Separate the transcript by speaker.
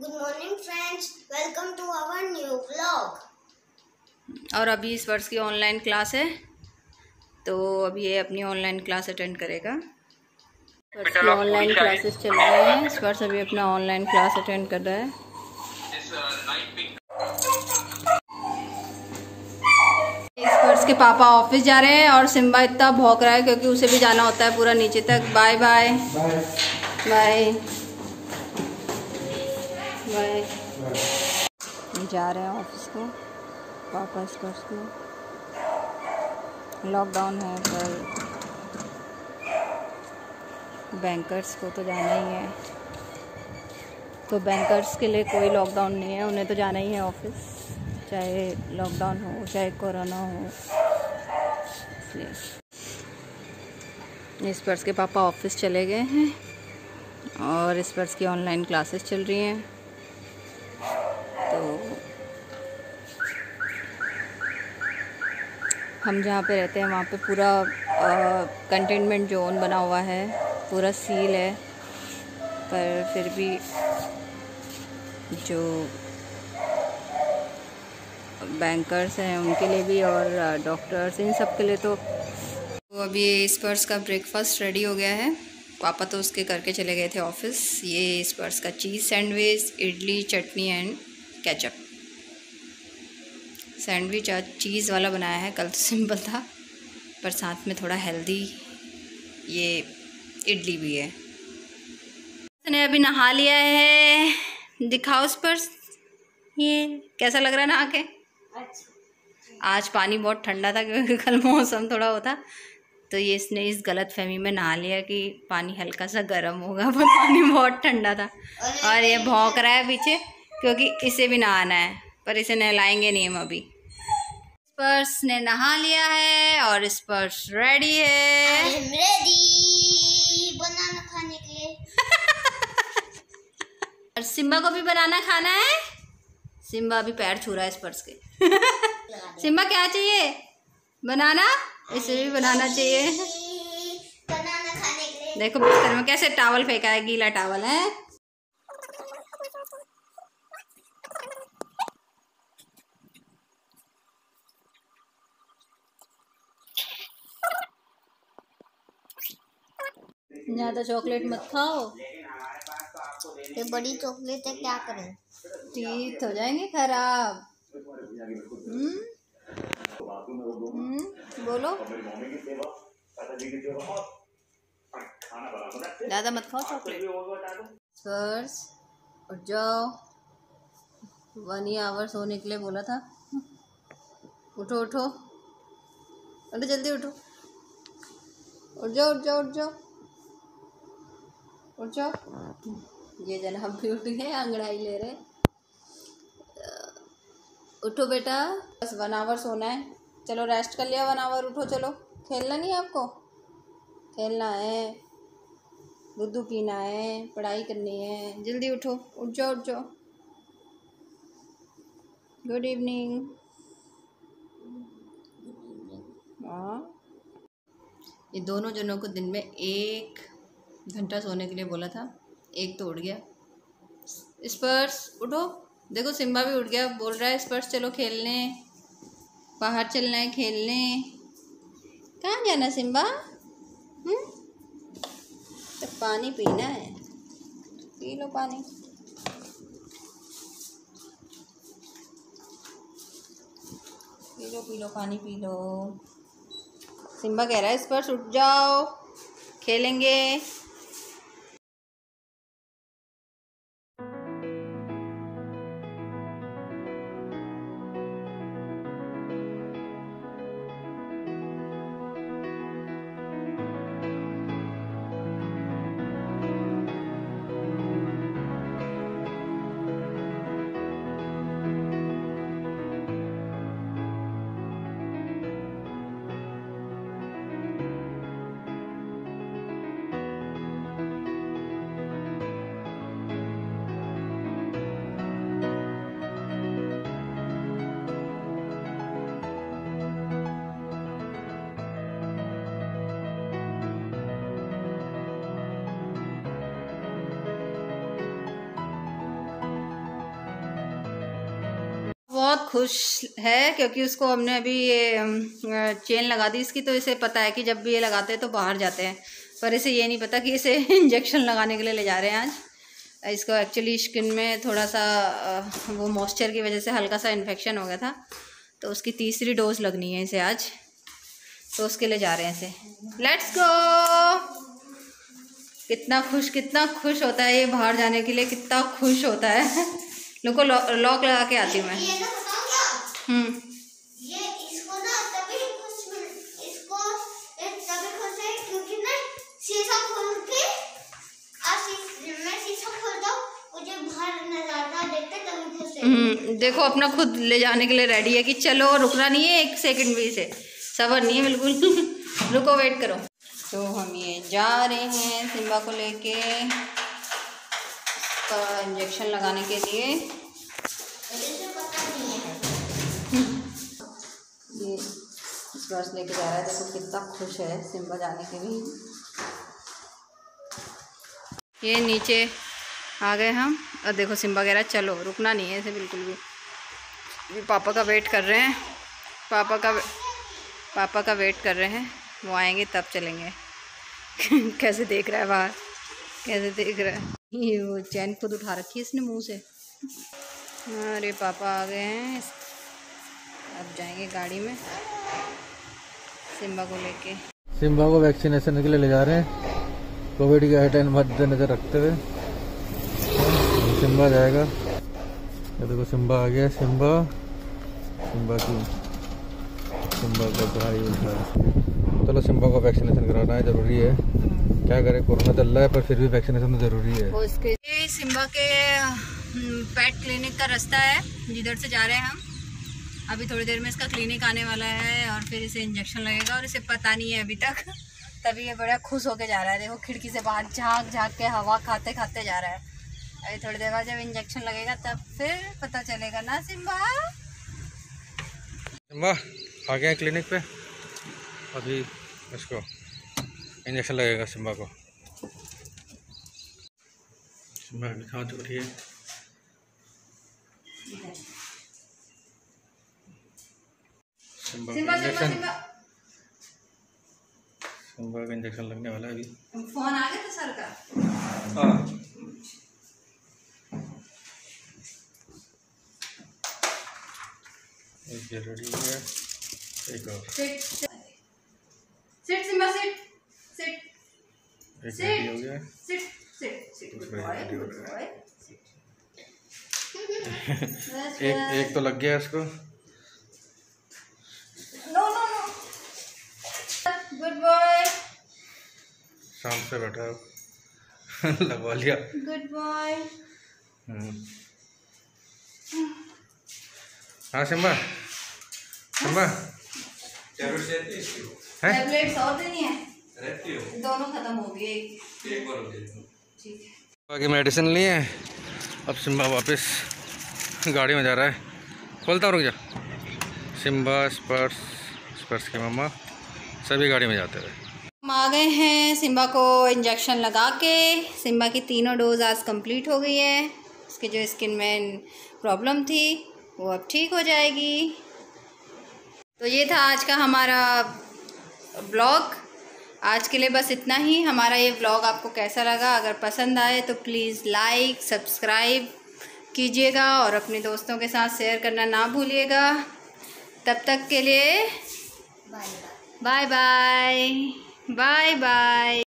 Speaker 1: Good morning friends, welcome to our new vlog।
Speaker 2: और अभी इस वर्ष की ऑनलाइन क्लास है, तो अभी ये अपनी ऑनलाइन क्लास अटेंड करेगा। वर्ष की ऑनलाइन क्लासेस चल रही हैं। इस वर्ष अभी अपना ऑनलाइन क्लास अटेंड कर रहा है। इस वर्ष के पापा ऑफिस जा रहे हैं और सिम्बा इतना भौंक रहा है क्योंकि उसे भी जाना होता है पूरा नीचे तक। Bye bye bye bye. जा रहे हैं ऑफिस को पापा। इस वर्ष को लॉकडाउन है पर बैंकर्स को तो जाना ही है, तो बैंकर्स के लिए कोई लॉकडाउन नहीं है, उन्हें तो जाना ही है ऑफिस, चाहे लॉकडाउन हो चाहे कोरोना हो। इसलिए इस वर्ष के पापा ऑफिस चले गए हैं और इस वर्ष की ऑनलाइन क्लासेस चल रही हैं। तो हम जहाँ पे रहते हैं वहाँ पे पूरा कंटेनमेंट जोन बना हुआ है, पूरा सील है, पर फिर भी जो बैंकर्स हैं उनके लिए भी और डॉक्टर्स, इन सब के लिए तो अभी इस पर्स का ब्रेकफास्ट रेडी हो गया है। पापा तो उसके करके चले गए थे ऑफिस। ये इस पर्स का cheese sandwich, idli, chutney and ketchup. Sandwich आज चीज़ वाला बनाया है, कल तो सिंपल था, पर साथ में थोड़ा हेल्दी ये इडली भी है। उसने अभी नहा लिया है, दिखाओ उस पर ये कैसा लग रहा है नहा के। आज पानी बहुत ठंडा था क्योंकि कल मौसम थोड़ा होता, तो ये इसने इस गलत फहमी में नहा लिया कि पानी हल्का सा गर्म होगा, पर पानी बहुत ठंडा था। और ये भौंक रहा है पीछे क्योंकि इसे भी नहाना है, पर इसे नहलाएंगे नहीं हम अभी। स्पर्श ने नहा लिया है और स्पर्श रेडी है।
Speaker 1: रेडी बनाना खाने के लिए।
Speaker 2: और सिम्बा को भी बनाना खाना है। सिम्बा अभी पैर छू रहा है स्पर्श के। सिम्बा क्या चाहिए? बनाना, इसे भी बनाना चाहिए।
Speaker 1: बनाना खाने के लिए।
Speaker 2: देखो बिस्तर में कैसे टॉवल फेंका है, गीला टॉवल है। ज़्यादा चॉकलेट मत खाओ।
Speaker 1: ये बड़ी चॉकलेट है, क्या करें?
Speaker 2: टीथ हो जाएंगे खराब। बोलो, ज़्यादा मत खाओ चॉकलेट। स्पर्श उठ जाओ, 1 आवर सोने के लिए बोला था। उठो उठो उठो, जल्दी उठो, उठ जाओ उठ जाओ उठ जाओ उठ जाओ। ये जनाब भी उठ गए, अंगड़ाई ले रहे। उठो बेटा, बस 1 आवर सोना है। चलो रेस्ट कर लिया 1 आवर, उठो चलो। खेलना नहीं है आपको, खेलना है, दूध पीना है, पढ़ाई करनी है, जल्दी उठो, उठ जाओ उठ जाओ। Good evening. हाँ, ये दोनों जनों को दिन में 1 घंटा सोने के लिए बोला था, एक तो उठ गया। स्पर्श उठो, देखो सिम्बा भी उठ गया, बोल रहा है स्पर्श चलो खेलने, बाहर चलना है खेलने। कहाँ जाना सिम्बा? तो पानी पीना है, पी लो पानी। पी लो पानी पी लो। सिम्बा कह रहा है स्पर्श उठ जाओ, खेलेंगे। खुश है क्योंकि उसको हमने अभी ये चेन लगा दी इसकी, तो इसे पता है कि जब भी ये लगाते हैं तो बाहर जाते हैं, पर इसे ये नहीं पता कि इसे इंजेक्शन लगाने के लिए ले जा रहे हैं आज। इसको एक्चुअली स्किन में थोड़ा सा वो मॉइस्चर की वजह से हल्का सा इन्फेक्शन हो गया था, तो उसकी तीसरी डोज लगनी है इसे आज, तो उसके लिए जा रहे हैं इसे। Let's go. कितना खुश होता है ये बाहर जाने के लिए, कितना खुश होता है। लोग को लॉक लगा के आती हूँ मैं।
Speaker 1: ये ना बताऊं क्या? ये इसको ना तभी खुश है क्योंकि ना शीशा खोल के मैं शीशा खोलता हूँ, मुझे बाहर नजारा देखते तभी खुश है।
Speaker 2: देखो अपना खुद ले जाने के लिए रेडी है कि चलो, रुकना नहीं है 1 सेकंड भी, इसे सबर नहीं है बिल्कुल। रुको, वेट करो। तो हम ये जा रहे हैं सिम्बा को लेके इसका इंजेक्शन लगाने के लिए। ये इस बार लेके जा रहा है, देखो कितना खुश है सिम्बा जाने के लिए। ये नीचे आ गए हम, और देखो सिम्बा कह रहा है चलो, रुकना नहीं है इसे बिल्कुल भी। पापा का वेट कर रहे हैं, पापा का वेट कर रहे हैं, वो आएंगे तब चलेंगे। कैसे देख रहा है बाहर, कैसे देख रहा है। ये वो चैन खुद उठा रखी है इसने मुंह से। अरे पापा आ गए हैं, अब जाएंगे गाड़ी में सिम्बा को लेके।
Speaker 3: सिम्बा को वैक्सीनेशन के लिए ले जा रहे हैं, कोविड के गाइडलाइन मद्देनजर रखते हुए सिम्बा जाएगा। ये देखो सिम्बा आ गया। सिम्बा का भाई उठा। चलो सिम्बा को वैक्सीनेशन कराना है, ज़रूरी है। क्या करें, कोरोना चल रहा है पर फिर भी वैक्सीनेशन तो ज़रूरी है।
Speaker 2: उसके सिम्बा के पेट क्लिनिक का रास्ता है, जिधर से जा रहे हैं हम। अभी थोड़ी देर में इसका क्लिनिक आने वाला है और फिर इसे इंजेक्शन लगेगा, और इसे पता नहीं है अभी तक, तभी ये बड़ा खुश होके जा रहा है। देखो खिड़की से बाहर झाँक के हवा खाते खाते जा रहा है। अभी थोड़ी देर बाद जब इंजेक्शन लगेगा तब फिर पता चलेगा ना। सिम्बा
Speaker 3: आ गए क्लिनिक पे, अभी इसको इंजेक्शन लगेगा सिम्बा को। सिम्बा की हाथ उठिए। सिम्बा का इंजेक्शन लगने वाला है अभी।
Speaker 2: फोन आ गया था सर का।
Speaker 3: हाँ, ये रेडी हो गया। एक और
Speaker 2: सिट सिम्बा, सिट
Speaker 3: एक रेडी हो गया। एक तो लग गया इसको।
Speaker 2: No good boy.
Speaker 3: शाम से बैठा लगवा लिया।
Speaker 2: Good boy.
Speaker 3: हाँ सिम्बा
Speaker 2: टैबलेट्स और देनी है, दोनों खत्म हो गए। ठीक है,
Speaker 3: बाकी मेडिसिन लिए हैं। अब सिम्बा वापस गाड़ी में जा रहा है। खोलता रुक जा। सिम्बा, स्पर्श की मम्मा सभी गाड़ी में जाते हुए।
Speaker 2: हम आ गए हैं सिम्बा को इंजेक्शन लगा के। सिम्बा की 3 डोज आज कंप्लीट हो गई है। उसके जो स्किन में प्रॉब्लम थी वो अब ठीक हो जाएगी। तो ये था आज का हमारा ब्लॉग। आज के लिए बस इतना ही। हमारा ये ब्लॉग आपको कैसा लगा? अगर पसंद आए तो प्लीज़ लाइक सब्सक्राइब कीजिएगा और अपने दोस्तों के साथ शेयर करना ना भूलिएगा। तब तक के लिए बाय बाय।